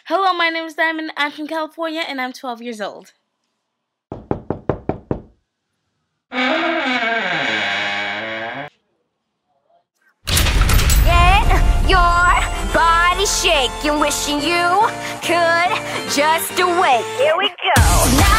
Hello, my name is Diamond. I'm from California and I'm 12 years old. Get your body shaking, wishing you could just awake. Here we go.